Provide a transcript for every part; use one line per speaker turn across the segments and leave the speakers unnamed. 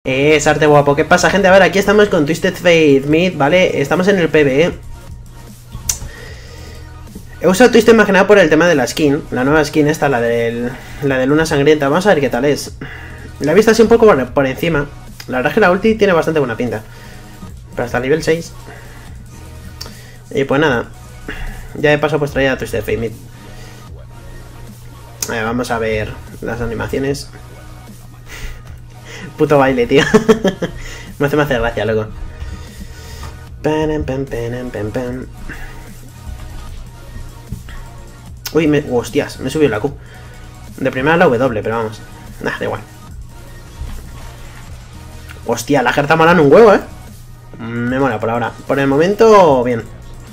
Es arte guapo. ¿Qué pasa, gente? A ver, aquí estamos con Twisted Fate Mid, ¿vale? Estamos en el PvE. He usado Twisted más que nada por el tema de la skin. La nueva skin esta, la de Luna Sangrienta. Vamos a ver qué tal es. La he visto así un poco por encima. La verdad es que la ulti tiene bastante buena pinta. Pero hasta el nivel 6. Y pues nada. Ya de paso pues traía a Twisted Fate Mid. Vamos a ver las animaciones. Puto baile, tío. Me hace gracia, loco. Uy, hostias, me he subido la Q. De primera la W, pero vamos. Nah, da igual. Hostia, la jerta mola en un huevo, Me mola por ahora. Por el momento, bien.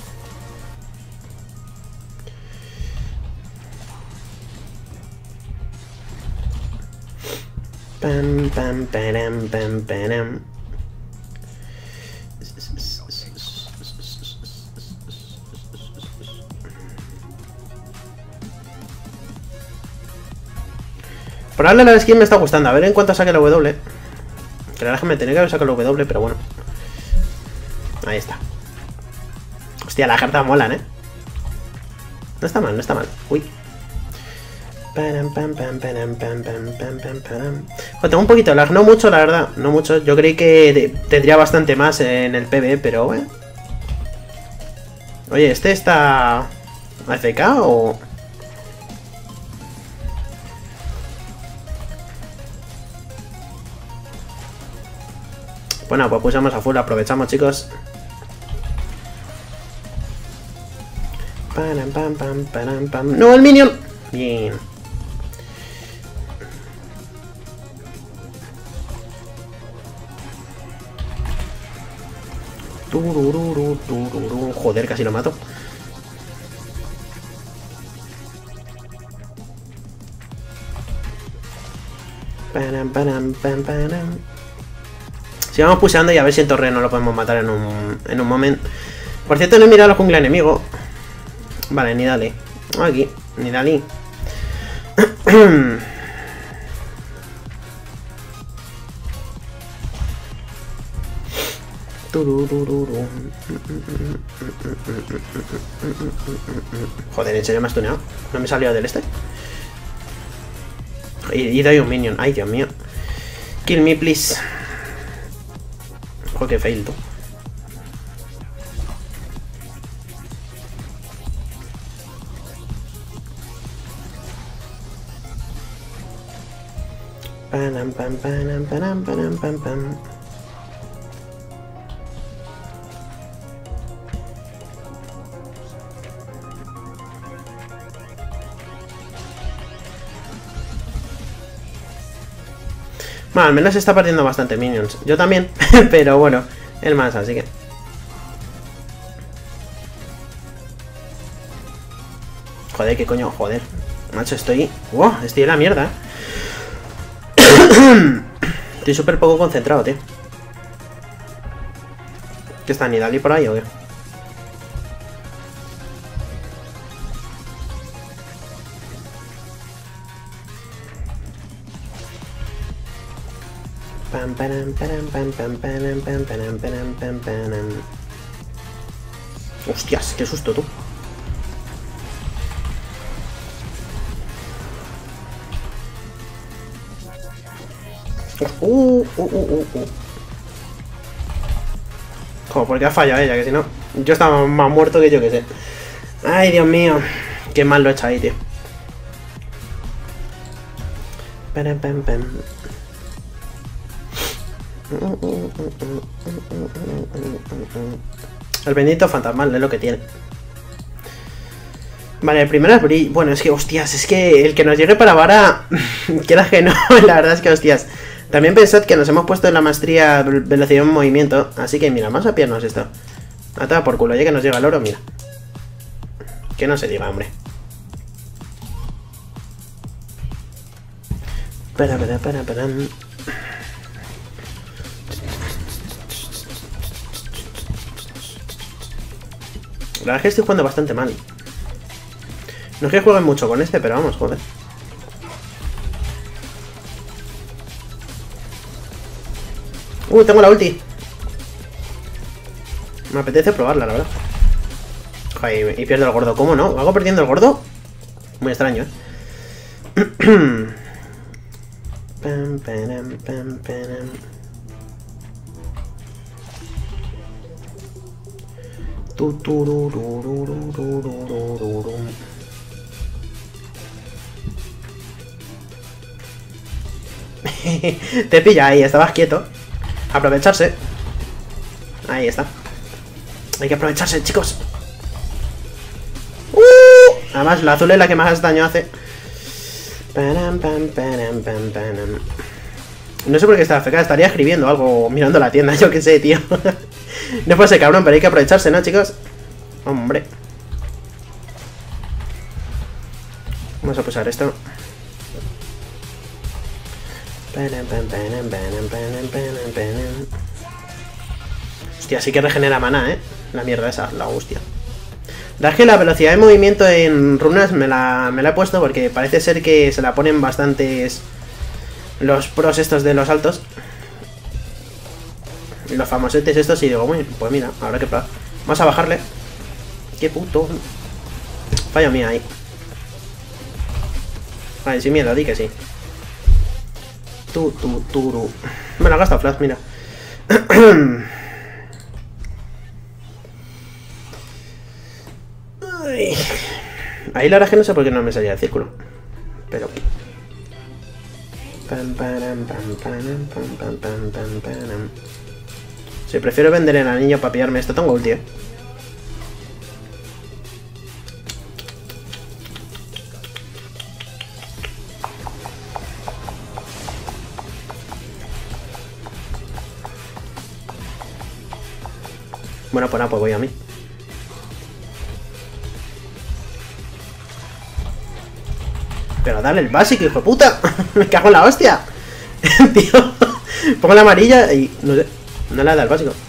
Pam, pam, param, pam, param. Por ahora la skin me está gustando. A ver en cuánto saque la W. Que la verdad es que me tenía que haber sacado la W, pero bueno. Ahí está. Hostia, las cartas molan, No está mal, no está mal. Uy. Bueno, tengo un poquito de lag, no mucho, la verdad. No mucho. Yo creí que tendría bastante más en el PvE, pero bueno. Oye, ¿este está AFK o...? Bueno, pues pulsamos a full, aprovechamos, chicos. ¡No, el minion! Bien. Joder, casi lo mato. Sigamos puseando y a ver si el torre no lo podemos matar en un momento. Por cierto, no he mirado la jungla enemigo. Vale, ni dale. Aquí, ni dale. Joder, ¿en serio me has tuneado? ¿No me he salido del este? Y doy un minion. Ay, Dios mío. Kill me, please. Joder, que fail, tú. Pam, pam, pam, pam, pam, pam, pam. Bueno, al menos se está perdiendo bastante minions. Yo también, pero bueno, el más, así que... Joder, qué coño, joder. Macho, estoy... ¡Wow! Estoy en la mierda, Estoy súper poco concentrado, tío. ¿Qué está Nidali por ahí o qué? Pam, pam, pam, pam, pam, pam, pam, pam, pam, pam, pam. Hostias, qué susto, tú. Como porque ha fallado ella, que si no, yo estaba más muerto que yo, que sé. Ay, Dios mío, qué mal lo he hecho ahí, tío. Pam, pam, pam. El bendito fantasmal es lo que tiene. Vale, el primero es brillo. Bueno, es que, hostias, es que el que nos llegue para vara, queda que no, la verdad es que, hostias. También pensad que nos hemos puesto en la maestría velocidad en movimiento, así que mira, vamos a pillarnos esto. Ata por culo, ya que nos llega el oro, mira. Que no se diga, hombre. Para. La verdad es que estoy jugando bastante mal. No es que jueguen mucho con este, pero vamos, joder. Tengo la ulti. Me apetece probarla, la verdad. Joder, y pierdo el gordo. ¿Cómo no? ¿Hago perdiendo el gordo? Muy extraño, Pam, pam, pam, pam. Te pilla ahí, estabas quieto. Aprovecharse. Ahí está. Hay que aprovecharse, chicos. Además, la azul es la que más daño hace. No sé por qué está AFK, estaría escribiendo algo, mirando la tienda, yo qué sé, tío. No puede ser cabrón, pero hay que aprovecharse, ¿no, chicos? Hombre. Vamos a pulsar esto. Hostia, sí que regenera maná, ¿eh? La mierda esa, la hostia. La que la velocidad de movimiento en runas me la he puesto porque parece ser que se la ponen bastantes los pros estos de los altos. Y los famosetes estos y digo, bueno, pues mira, habrá que probar. Vamos a bajarle. Qué puto. Fallo mía ahí. Vale, sin miedo, di que sí. Turu. Me la ha gastado Flash, mira. Ay. Ahí la verdad es que no sé por qué no me salía el círculo. Pero... Sí, prefiero vender el anillo para pillarme esto. Tengo ulti, Bueno, pues nada, pues voy a mí. Pero dale el básico, hijo de puta. Me cago en la hostia. Tío. Pongo la amarilla y no sé. No le da el básico.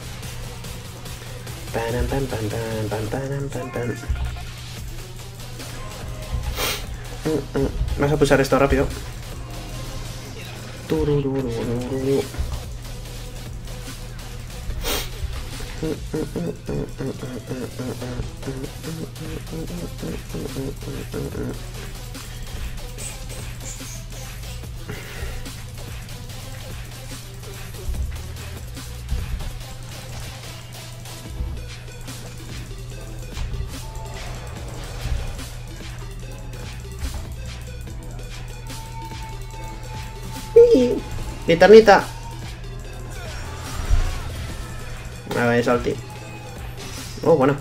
Vamos a pulsar esto rápido. Linterna. A ver, salti. Oh, bueno.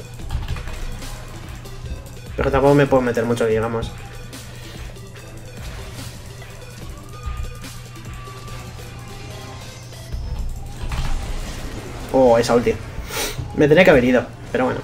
Pero tampoco me puedo meter mucho, digamos. Oh, esa ulti. Me tenía que haber ido, pero bueno.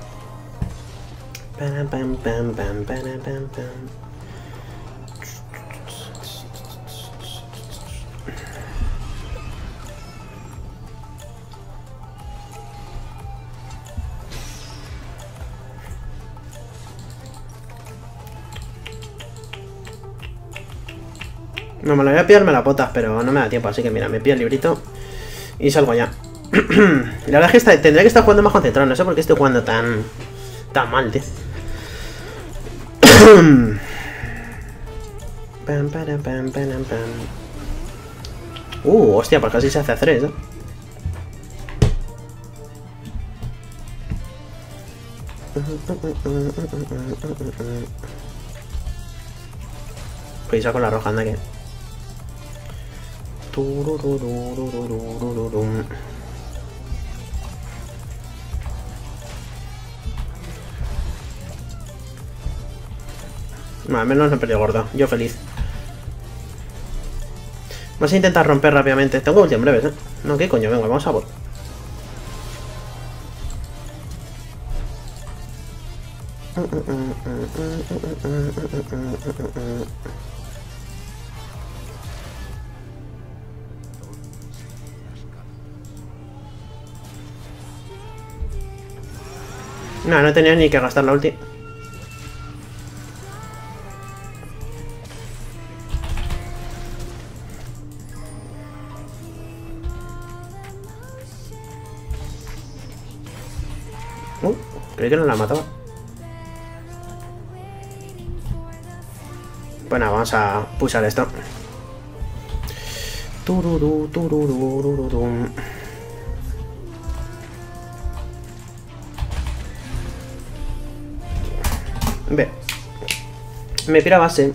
No, me lo voy a pillarme la potas, pero no me da tiempo, así que mira, me pillo el librito y salgo ya. La verdad es que tendría que estar jugando más concentrado, no sé por qué estoy jugando tan mal, tío. Hostia, pues casi se hace a 3, ¿eh? Pues saco la roja, anda que... No, al menos no he perdido gordo. Yo feliz. Vamos a intentar romper rápidamente. Tengo ulti en breves, ¿eh? No, ¿qué coño? Venga, vamos a por... No, no tenía ni que gastar la ulti. Creí que no la mataba. Bueno, vamos a pulsar esto. Ve. Me pira base.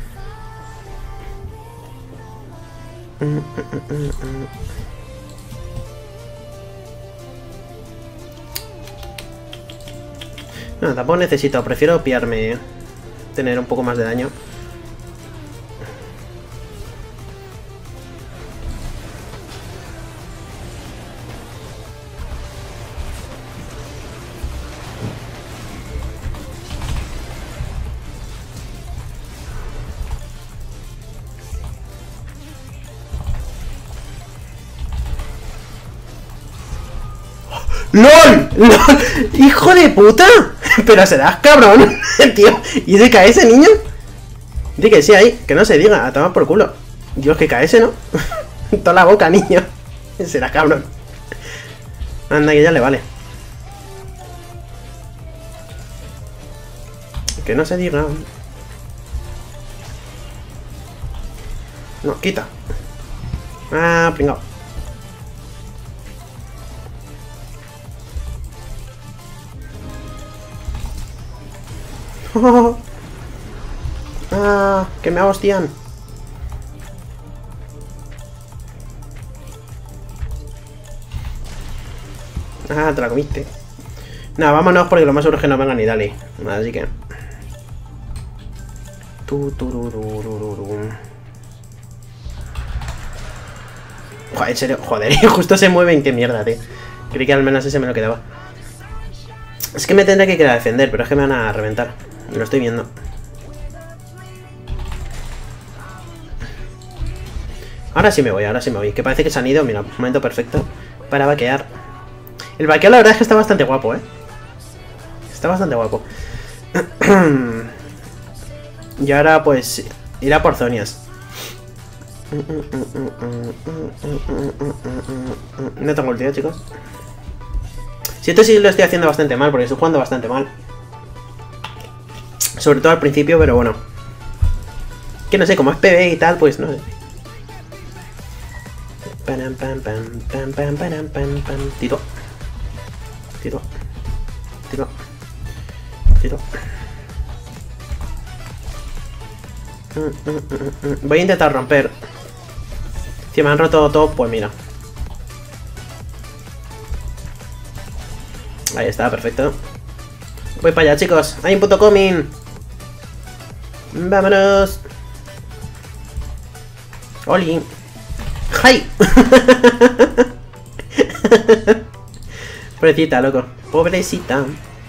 No, tampoco necesito. Prefiero pillarme. Tener un poco más de daño. ¡LOL! ¡LOL! ¡Hijo de puta! Pero serás cabrón, tío. ¿Y de cae ese niño? Di que sí ahí, que no se diga, a tomar por culo. Dios, que cae ese, ¿no? Toda la boca, niño. Serás cabrón. Anda, que ya le vale. Que no se diga. No, quita. Ah, pringao. Ah, que me hostian. Ah, te la comiste. Nada, vámonos porque lo más seguro es que no venga ni Dali. Así que... Joder, en serio, joder, justo se mueven, qué mierda, tío. Creí que al menos ese me lo quedaba. Es que me tendré que quedar a defender, pero es que me van a reventar. Lo estoy viendo. Ahora sí me voy, ahora sí me voy. Que parece que se han ido, mira, momento perfecto para vaquear. El vaqueo la verdad es que está bastante guapo, Está bastante guapo. Y ahora pues irá por zonias. No tengo ulti, chicos. Si esto sí lo estoy haciendo bastante mal, porque estoy jugando bastante mal. Sobre todo al principio, pero bueno. Que no sé, como es PB y tal, pues no sé. Tiro. Tiro. Tiro. Tiro. Voy a intentar romper. Si me han roto todo, pues mira. Ahí está, perfecto. Voy para allá, chicos. Hay un puto coming. Vámonos. Oli. ¡Ay! Pobrecita, loco. Pobrecita.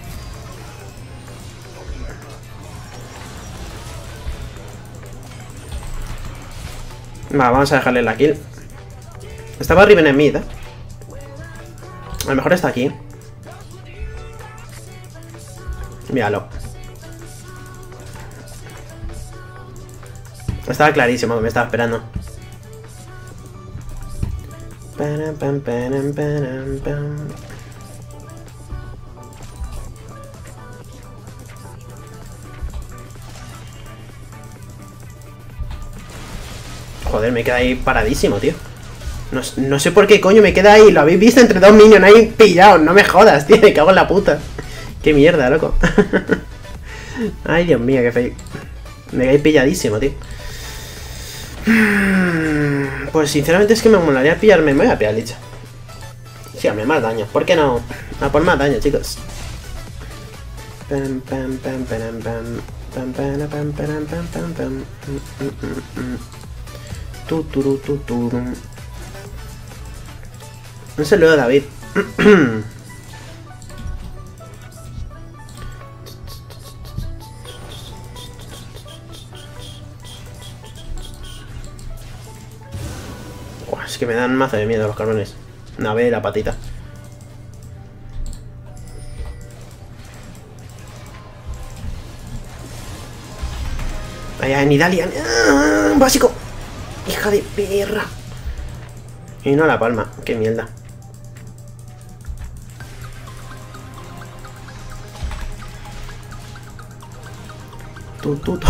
Va, vamos a dejarle la kill. Estaba Riven en mid, A lo mejor está aquí. Míralo. Estaba clarísimo que me estaba esperando. Joder, me queda ahí paradísimo, tío. No sé por qué coño me queda ahí. Lo habéis visto entre dos minions ahí pillados. No me jodas, tío. Me cago en la puta. Qué mierda, loco. Ay, Dios mío, qué feo. Me quedé pilladísimo, tío. Pues sinceramente es que me molaría pillarme. Me voy a pillar Licha. Sí, a más daño. ¿Por qué no? A por más daño, chicos. Un saludo a David. Es que me dan mazo de miedo los cabrones. A ver, la patita. Vaya, Nidalia. Básico. Hija de perra. Y no la palma. Qué mierda. Tu.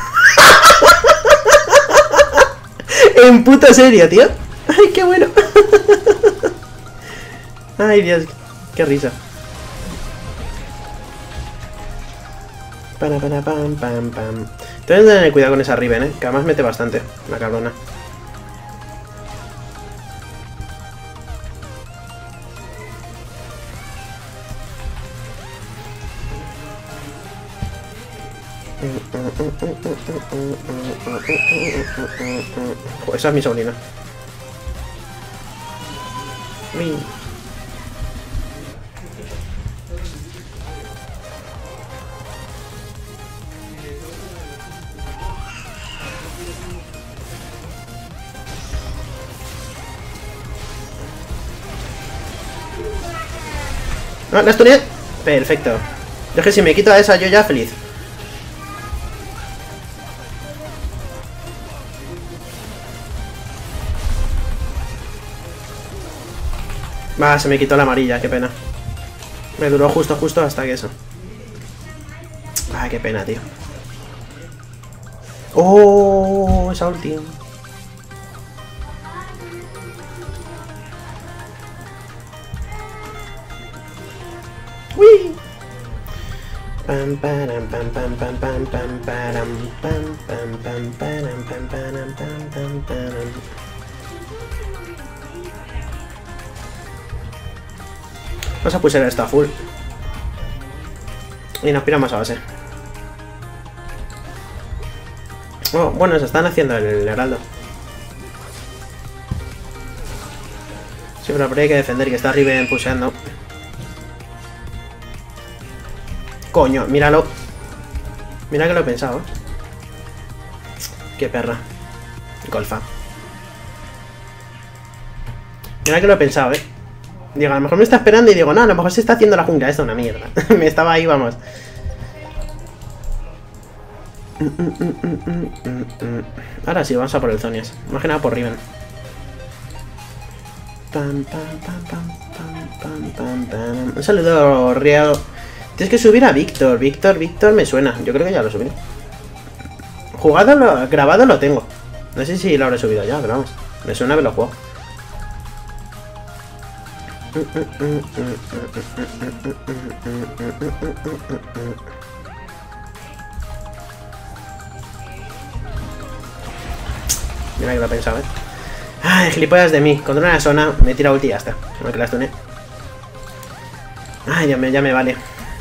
En puta serio, tío. Ay, qué bueno. Ay, Dios, qué risa. Pam. Tengo que tener cuidado con esa Riven, que además mete bastante, la cabrona. Oh, esa es mi sobrina. Uy. No, la stuneé. Perfecto. Yo es que si me quito a esa, yo ya feliz. Va, se me quitó la amarilla, qué pena. Me duró justo hasta que eso. Ah, qué pena, tío. Oh, esa ulti. Uy. Pam param pam pam pam pam pam param pam pam pam param pam param pam pam param. Vamos a pulsar esta full. Y nos piramos a base. Oh, bueno, se están haciendo el heraldo. Sí, pero por ahí hay que defender, que está Riven puseando. Coño, míralo. Mira que lo he pensado, Qué perra. Golfa. Mira que lo he pensado, Digo, a lo mejor me está esperando y digo, no, a lo mejor se está haciendo la jungla. Esto es una mierda. Me estaba ahí, vamos. Ahora sí, vamos a por el Zonias. Más que nada por Riven. Un saludo, Riado. Tienes que subir a Víctor. Víctor me suena. Yo creo que ya lo subí. Grabado lo tengo. No sé si lo habré subido ya, pero vamos. Me suena que lo juego. Mira que lo he pensado, Ay, gilipollas de mí. Contra una zona, me tira ulti y ya está. No que la stuné. Ay, ya me vale.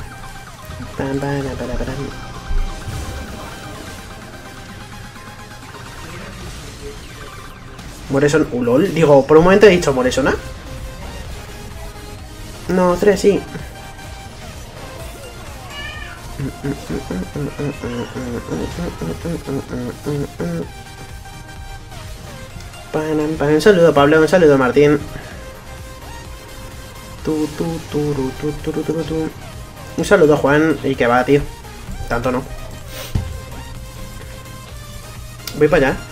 Moreson, lol. Digo, por un momento he dicho Moresona. No, 3 sí. Un saludo, Pablo. Un saludo, Martín. Un saludo, Juan. Y que va, tío. Tanto no. Voy para allá.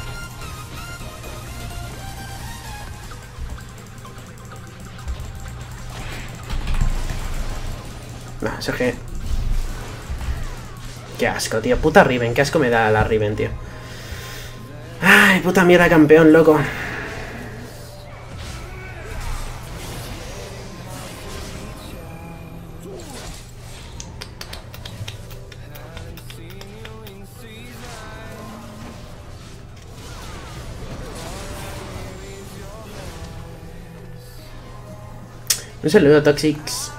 Nah, Sergio. Qué asco, tío. Puta Riven. Qué asco me da la Riven, tío. Ay, puta mierda, campeón, loco. Un saludo, Toxics.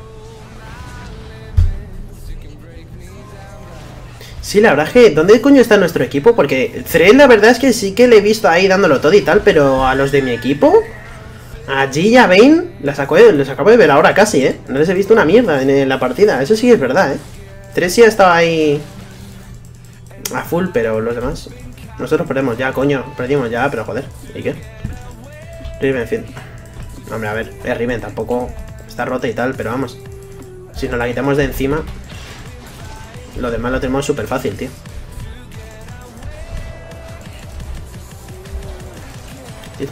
Sí, la verdad es que... ¿Dónde coño está nuestro equipo? Porque Thread la verdad es que sí que le he visto ahí dándolo todo y tal, pero a los de mi equipo... Allí ya Vayne les acabo de ver ahora casi, No les he visto una mierda en la partida. Eso sí es verdad, Thread sí ha estado ahí... a full, pero los demás... Nosotros perdemos ya, coño. Perdimos ya, pero joder. ¿Y qué? Riven, en fin. Hombre, a ver, Riven tampoco está rota y tal, pero vamos. Si nos la quitamos de encima... Lo demás lo tenemos súper fácil, tío. Tito.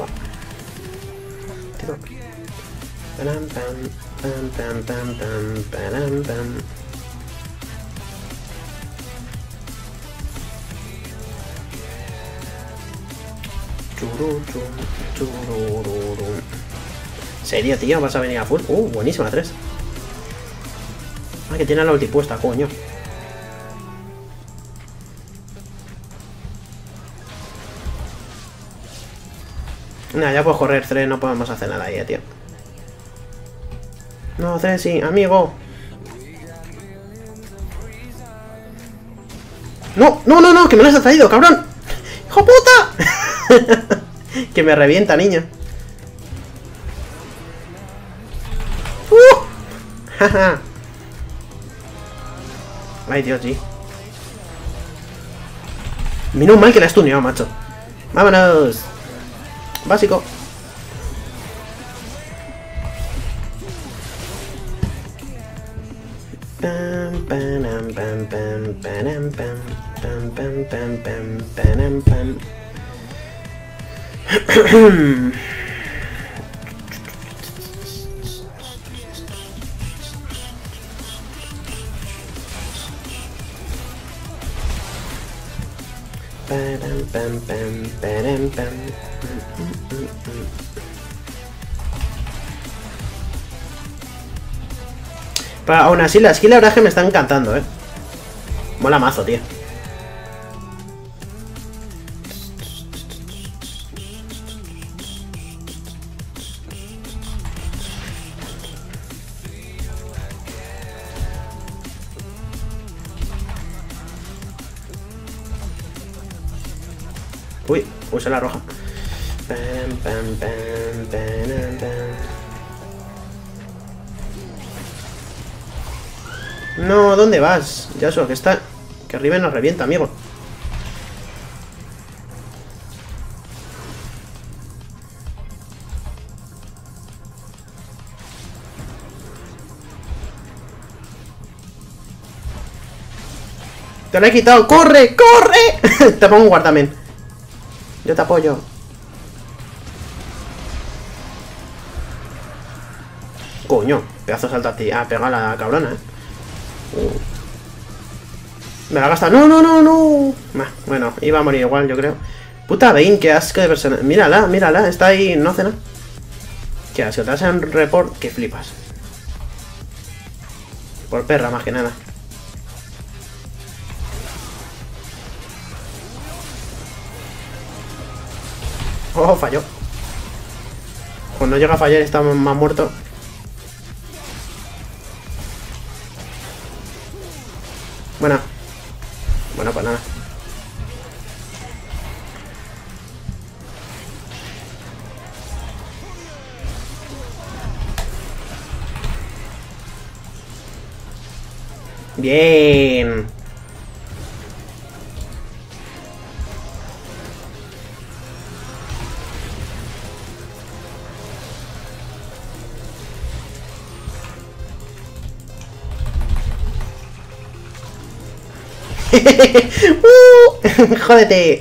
¿Serio, tío? ¿Vas a venir a full? Buenísima, 3. Ah, que tiene la ulti puesta, coño. Nah, ya puedo correr, 3, no podemos hacer nada ahí, tío. No, 3 sí, amigo. No, no, no, no, que me lo has traído, cabrón. ¡Hijo puta! Que me revienta, niño. Jaja. Ay, Dios, sí. Menos mal que la has tuneado, macho. Vámonos. Básico. Pam, pam, pam, pam, pam, pam, pam, pam, pam, pam, pam. Pam, pam, pam, pam. Pero aún así, la skill la verdad es que me está encantando, Mola mazo, tío. Uy, usé la roja. Pam, pam, pam, pam, pam. No, ¿dónde vas? Yasuo, que está... Que Riven nos revienta, amigo. Te lo he quitado. ¡Corre! ¡Corre! Te pongo un guardamen. Yo te apoyo. Coño, pedazo de salto a ti. Ah, pega a la cabrona, Me la gasta. ¡No, no, no, no! Bueno, iba a morir igual, yo creo. Puta Vayne, qué asco de persona. Mírala, mírala, está ahí, no hace nada. Qué asco, te hacen report que flipas. Por perra, más que nada. Oh, falló. Cuando llega a fallar está más muerto. Bueno. Bueno, pues nada. Bien. Jódete.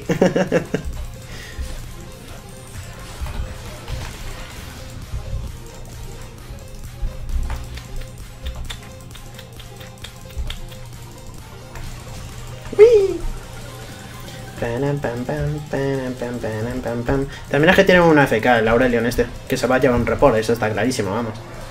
También es que tiene una FK, el Aurelion este, que se va a llevar un report, eso está clarísimo, vamos.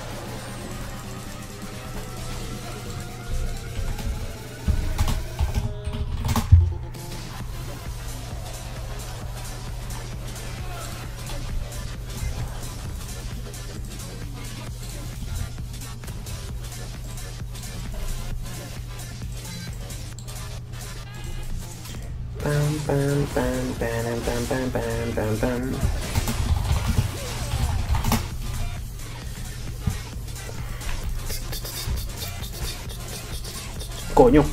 Coño.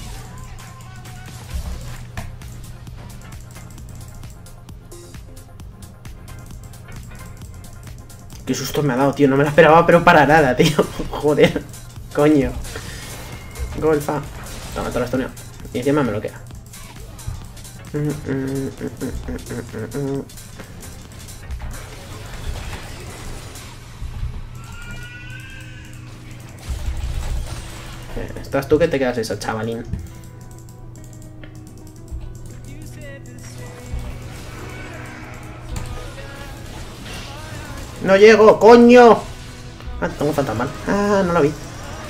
Qué susto me ha dado, tío. No me lo esperaba, pero para nada, tío. Joder. Coño. Golfa. Toma, te lo estoneo. Y encima me lo queda. Estás tú que te quedas eso, chavalín. ¡No llego, coño! Ah, tengo un fantasmal. Ah, no lo vi.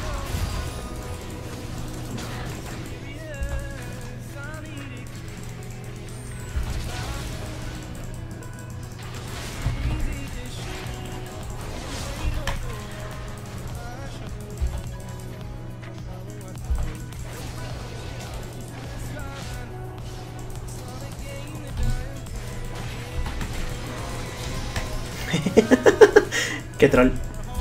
Qué troll.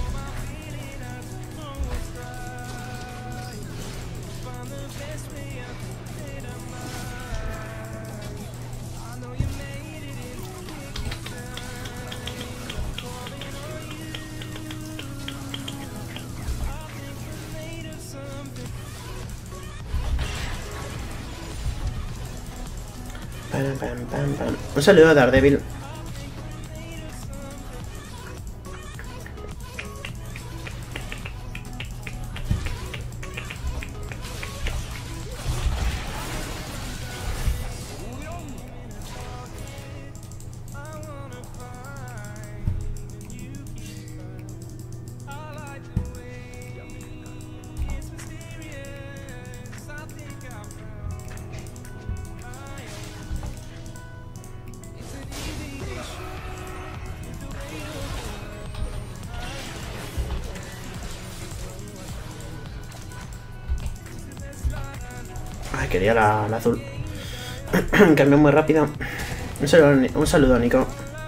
Pam, pam, pam, pam. Un saludo a Daredevil. Ay, quería la azul. Cambió muy rápido. Un saludo, Nico.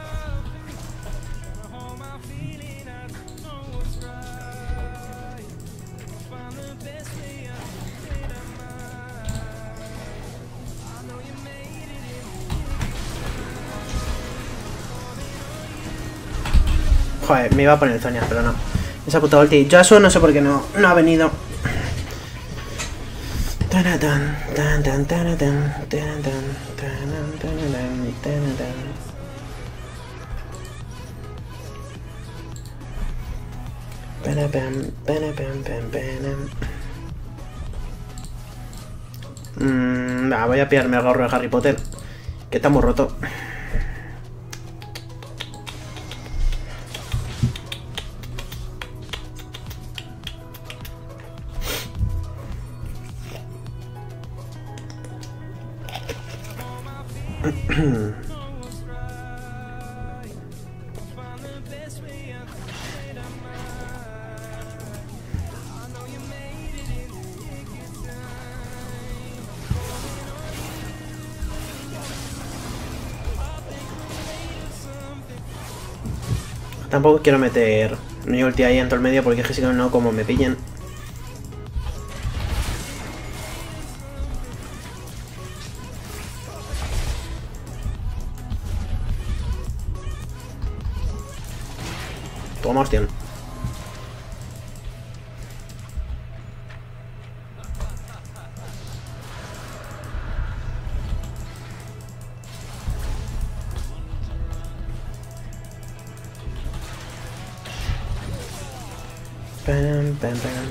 Joder, me iba a poner Zonia, pero no. Esa puta ulti. Yasuo no sé por qué no ha venido. Voy a pillarme el gorro de Harry Potter, que está muy roto. Tampoco quiero meter mi ulti ahí en todo el medio porque es que si no, como me pillen. Toma, hostia. Pam, pam, pam.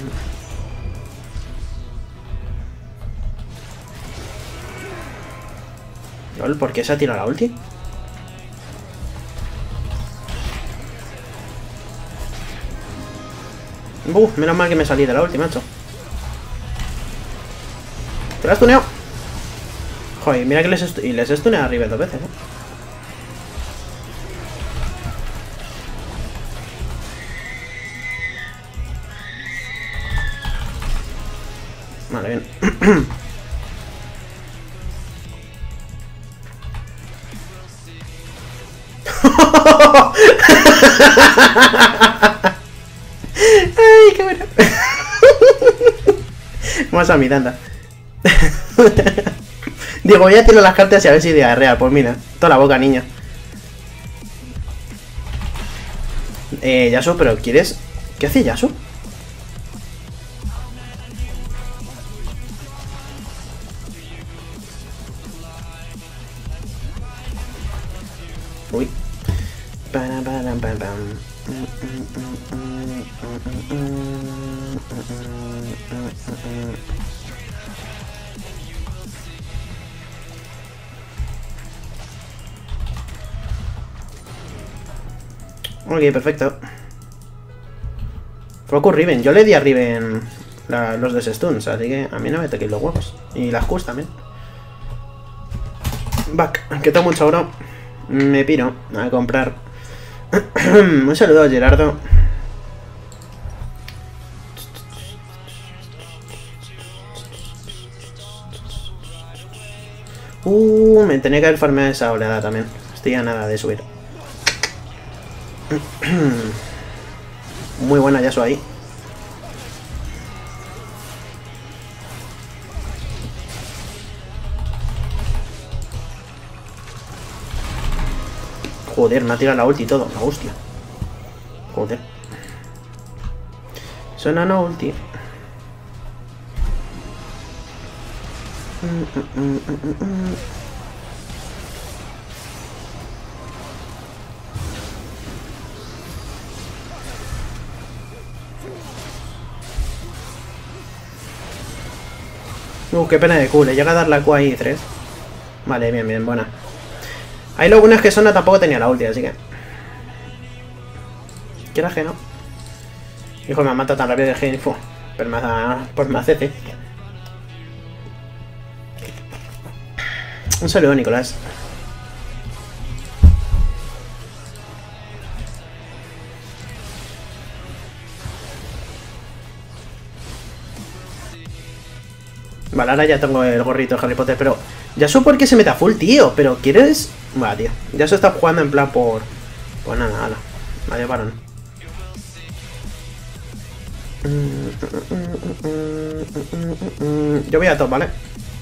LOL, ¿por qué se ha tirado la ulti? Menos mal que me salí de la ulti, macho. ¿Te la has tuneado? Joder, mira que les he stuneado arriba 2 veces, ¿eh? Vale, bien. Ay, qué bueno. Vamos a Miranda. Digo, voy a tirar las cartas y a ver si idea real. Pues mira, toda la boca, niña. Yasuo, pero ¿quieres? ¿Qué hace Yasuo? Uy. Pam, pam, pam, pam. Ok, perfecto. Focus Riven. Yo le di a Riven los de stuns, así que a mí no me toquéis los huevos. Y las Qs también. Back, que tengo mucho oro. Me piro a comprar. Un saludo a Gerardo. Me tenía que haber farmeado esa oleada también. Estoy a nada de subir. Muy buena Yasuo ahí. Joder, me ha tirado la ulti y todo. La hostia. Joder. Suena no ulti. Qué pena de Q. Le llega a dar la Q ahí 3. Vale, bien, bien, buena. Ahí lo bueno es que Sona tampoco tenía la ulti, así que... Quieras que no. Hijo, me ha matado tan rápido que info. Pero me hace CC. Un saludo, Nicolás. Vale, ahora ya tengo el gorrito de Harry Potter, pero... Ya sé por qué se mete a full, tío. Pero ¿quieres...? Vale, tío. Ya se está jugando en plan por... Pues nada, nada. Adiós, varón. Yo voy a top, ¿vale?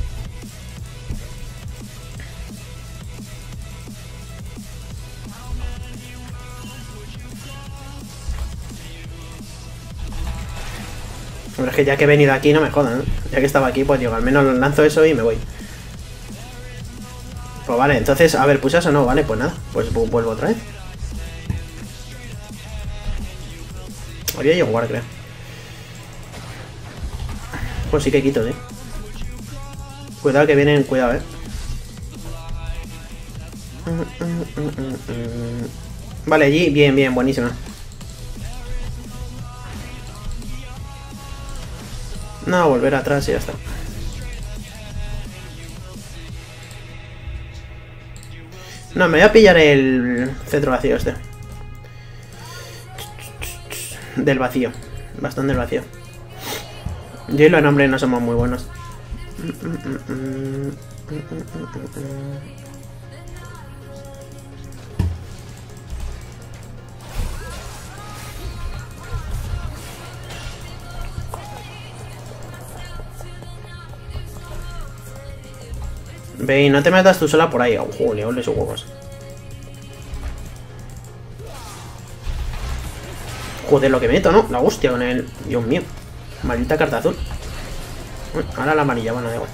Pero es que ya que he venido aquí no me jodan, ¿eh? Ya que estaba aquí, pues digo, al menos lanzo eso y me voy. Pues vale, entonces, a ver, ¿pusas o no? Vale, pues nada, pues vuelvo otra vez. Habría yo jugar, creo. Pues sí que quito, ¿eh? Cuidado que vienen, cuidado, ¿eh? Vale, allí, bien, bien, buenísima. No, volver atrás y ya está. No, me voy a pillar el cetro vacío este. Del vacío. Bastante del vacío. Yo y los nombres no somos muy buenos. Ve y no te metas tú sola por ahí. Ojo, le ole sus huevos. Joder, lo que meto, ¿no? La hostia con el... Dios mío. Maldita carta azul. Ahora la amarilla, bueno, da igual.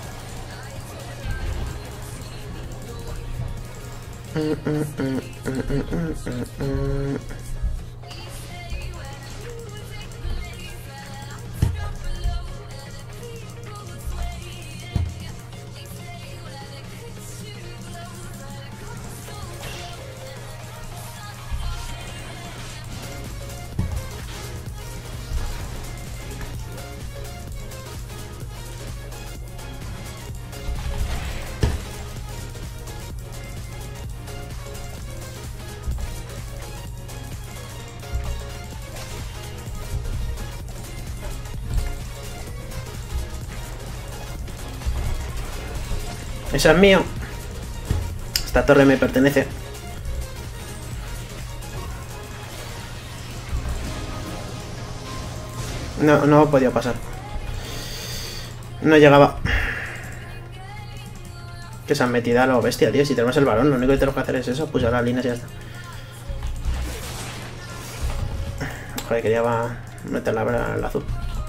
Ese es mío. Esta torre me pertenece. No he podido pasar. No llegaba. Que se han metido a lo bestia, tío. Si tenemos el balón, lo único que tenemos que hacer es eso. Pulsar las líneas y ya está. Joder, quería meter la azul.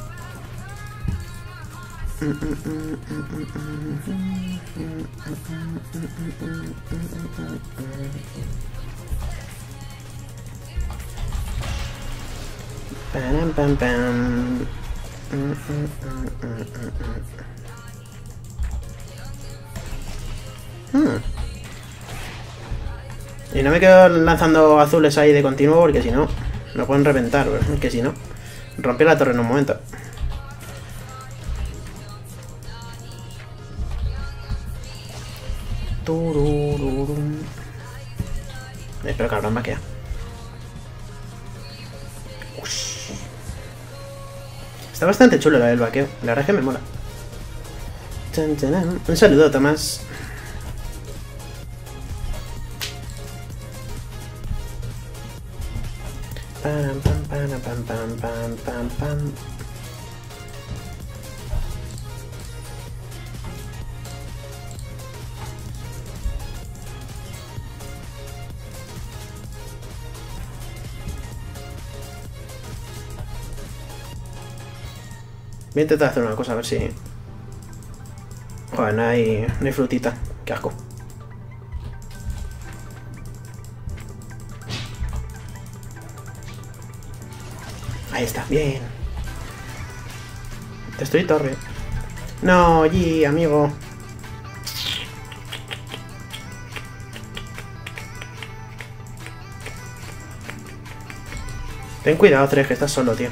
Pam, pam, pam. Y no me quedo lanzando azules ahí de continuo porque si no, me pueden reventar, es que si no, rompe la torre en un momento. Espero que habrá maquia. Está bastante chulo la del vaqueo, la verdad es que me mola. Un saludo, Tomás. Pam, pam, pam, pam, pam, pam, pam, pam. Voy a intentar hacer una cosa, a ver si... Joder, no hay frutita. Qué asco. Ahí está, bien. Destruí torre. No, allí, amigo. Ten cuidado, Tres, que estás solo, tío.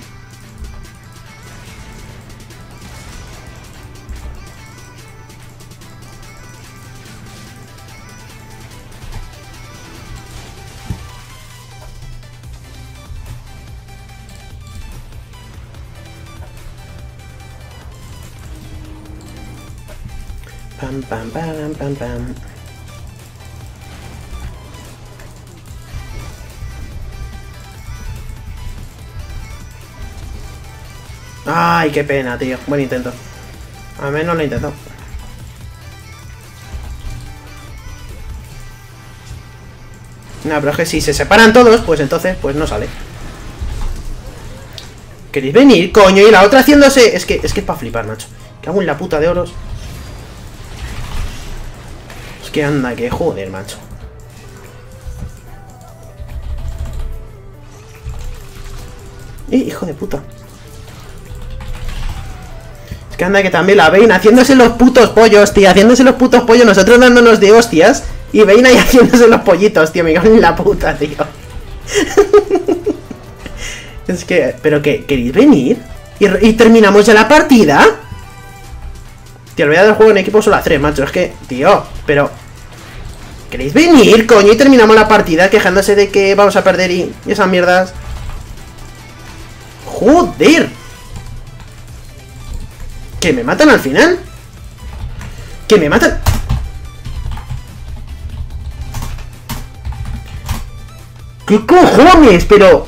Pam, pam, pam, pam, pam. Ay, qué pena, tío. Buen intento. Al menos lo he intentado. No, pero es que si se separan todos, pues entonces, pues no sale. ¿Queréis venir, coño? Y la otra haciéndose... Es que es para flipar, macho. Que hago en la puta de oros. Es que anda, que joder, macho. Hijo de puta. Es que anda, que también la Vayne haciéndose los putos pollos, tío. Haciéndose los putos pollos, nosotros dándonos de hostias. Y Vayne ahí haciéndose los pollitos, tío. Me cago en la puta, tío. Es que... ¿Pero qué? ¿Queréis venir? ¿Y terminamos ya la partida? Tío, olvidad del juego en equipo solo a 3, macho. Es que... Tío, pero... ¿Queréis venir, coño? Y terminamos la partida quejándose de que vamos a perder y esas mierdas. ¡Joder! ¿Que me matan al final? ¿Que me matan? ¿Qué cojones? Pero...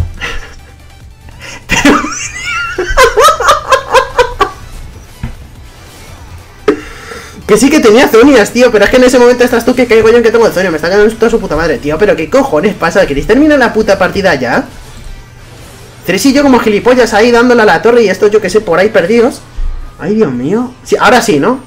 Que sí que tenía zonias, tío, pero es que en ese momento estás tú que caigo yo en que tengo el zonio. Me está ganando toda su puta madre, tío. Pero ¿qué cojones pasa? ¿Queréis terminar la puta partida ya? Tres y yo como gilipollas ahí dándole a la torre y estos yo que sé por ahí perdidos. Ay, Dios mío. Sí, ahora sí, ¿no?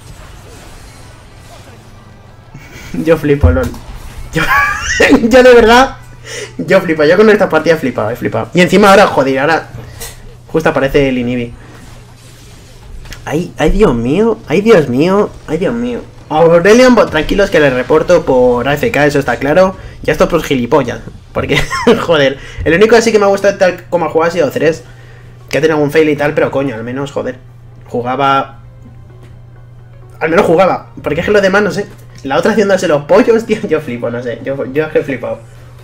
Yo flipo, lol. Yo de verdad... Yo flipo, yo con esta partida he flipado. Y encima ahora, joder, ahora... Justo aparece el Inibi. Ay, Dios mío, ay, Dios mío, ay, Dios mío. Aurelion, tranquilos que le reporto por AFK, eso está claro. Ya esto por gilipollas. Porque, joder, el único así que me ha gustado tal como ha jugado ha sido 3. Que ha tenido un fail y tal, pero coño, al menos, joder. Jugaba... Al menos jugaba. Porque es que los demás, no sé. La otra haciéndose los pollos, tío, yo flipo, no sé. Yo he flipado.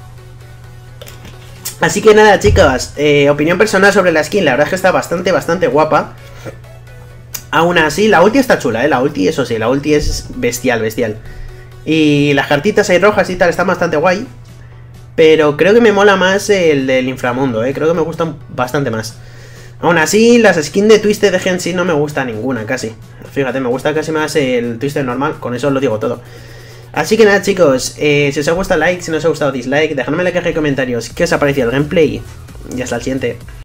Así que nada, chicos, opinión personal sobre la skin. La verdad es que está bastante guapa. Aún así, la ulti está chula, la ulti, eso sí, la ulti es bestial. Y las cartitas ahí rojas y tal están bastante guay. Pero creo que me mola más el del inframundo, creo que me gustan bastante más. Aún así, las skins de Twisted de Genshin no me gusta ninguna, casi. Fíjate, me gusta casi más el Twisted normal, con eso os lo digo todo. Así que nada, chicos, si os ha gustado like, si no os ha gustado dislike, dejadme en la caja de comentarios qué os ha parecido el gameplay. Y hasta el siguiente.